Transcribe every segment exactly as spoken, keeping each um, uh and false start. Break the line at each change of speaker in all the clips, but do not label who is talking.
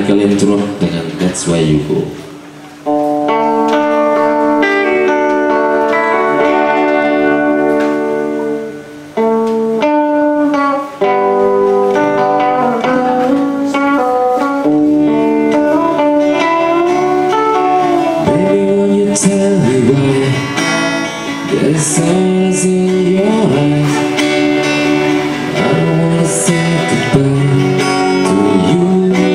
Kalian turuh dengan That's Why You Go.
Tell me why there's stars in your eyes. I don't wanna say goodbye to you.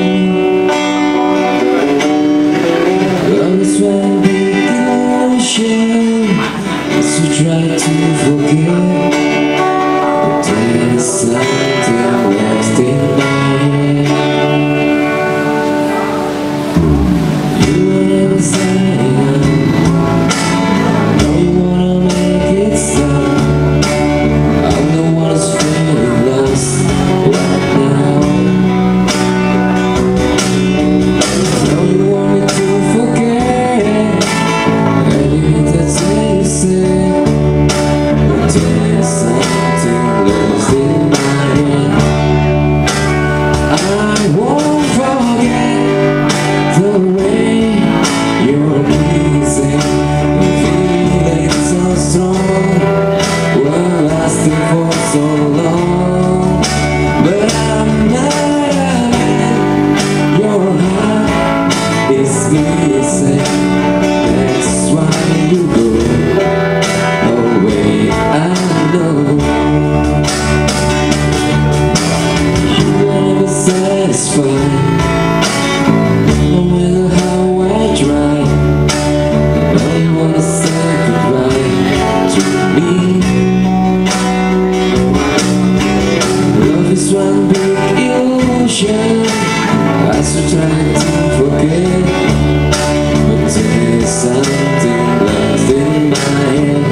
Love is one big ocean, so try to forget, but there's something lost in my head. You will never say for so long, but I'm not a man. Your heart is missing. That's why you go away. I know you will never satisfy, no matter how I try. I know you wanna say goodbye to me. It's one big illusion, I still try to forget, but there's something lost in my head.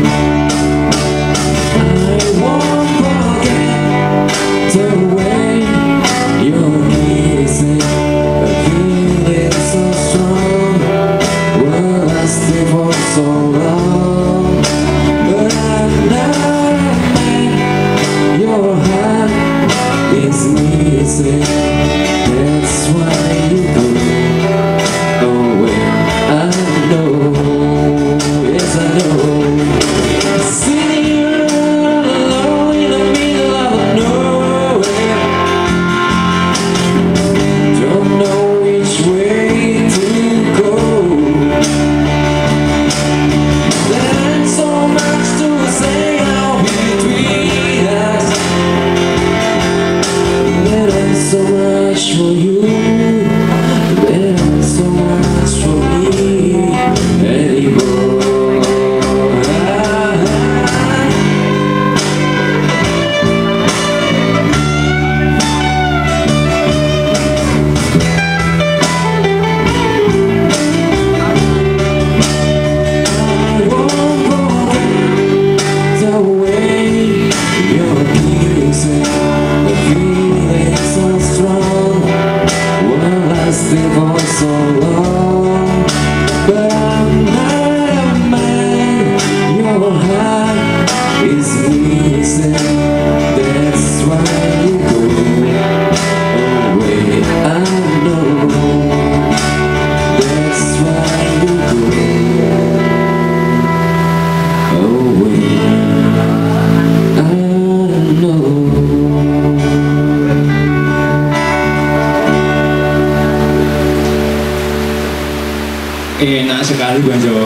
I won't forget the way you're kissing, a feeling so strong, we're lasting for so long, but I'm not a man. Your heart is missing. That's why you go away. I know, yes I know. Sitting here alone in the middle of nowhere, don't know which way to go. There's so much to say now between us. So much for you, there's so much for me anymore. I won't forget the way you're kissing, the feeling so strong, we're lasting for so long, but I'm not a man. Your heart is missing. That's why you go away. I know. That's why you go away. I know.
Enak sekali Bang Jawa.